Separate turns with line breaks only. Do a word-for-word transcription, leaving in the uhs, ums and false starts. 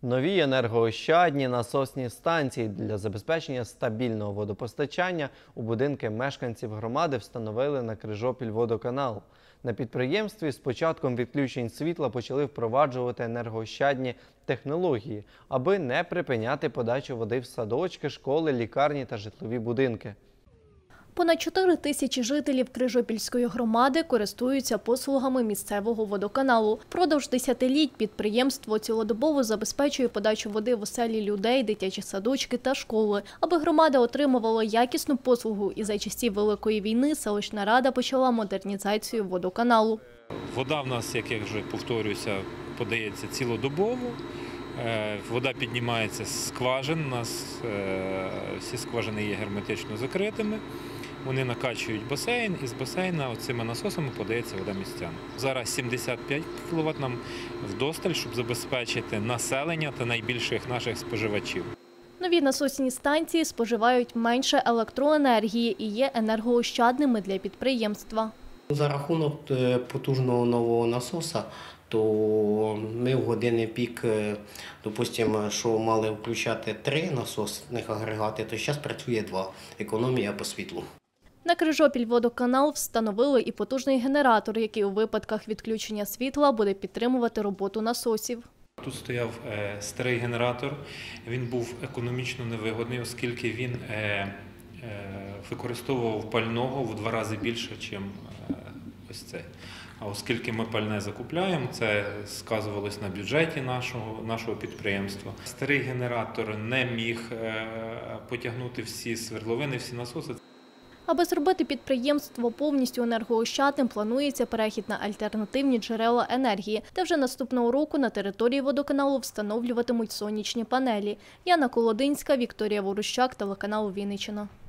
Нові енергоощадні насосні станції для забезпечення стабільного водопостачання у будинки мешканців громади встановили на Крижопільводоканал. На підприємстві з початком відключень світла почали впроваджувати енергоощадні технології, аби не припиняти подачу води в садочки, школи, лікарні та житлові будинки.
Понад чотири тисячі жителів Крижопільської громади користуються послугами місцевого водоканалу. Впродовж десятиліть підприємство цілодобово забезпечує подачу води в оселі людей, дитячі садочки та школи. Аби громада отримувала якісну послугу і за часів Великої війни селищна рада почала модернізацію водоканалу.
Вода в нас, як я вже повторююся, подається цілодобово. Вода піднімається з скважин, у нас всі скважини є герметично закритими. Вони накачують басейн, і з басейна цими насосами подається вода містянам. Зараз сімдесят п'ять кіловат нам вдосталь, щоб забезпечити населення та найбільших наших споживачів.
Нові насосні станції споживають менше електроенергії і є енергоощадними для підприємства.
За рахунок потужного нового насоса, то ми в години пік, допустимо, що мали включати три насосних агрегати, то зараз працює два. Економія по світлу.
На Крижопільводоканал встановили і потужний генератор, який у випадках відключення світла буде підтримувати роботу насосів.
Тут стояв старий генератор, він був економічно невигодний, оскільки він використовував пального в два рази більше, ніж ось цей. А оскільки ми пальне закупляємо, це сказувалось на бюджеті нашого, нашого підприємства. Старий генератор не міг потягнути всі свердловини, всі насоси.
Аби зробити підприємство повністю енергоощадним, планується перехід на альтернативні джерела енергії, де вже наступного року на території водоканалу встановлюватимуть сонячні панелі. Яна Колодинська, Вікторія Ворущак, телеканал Вінниччина.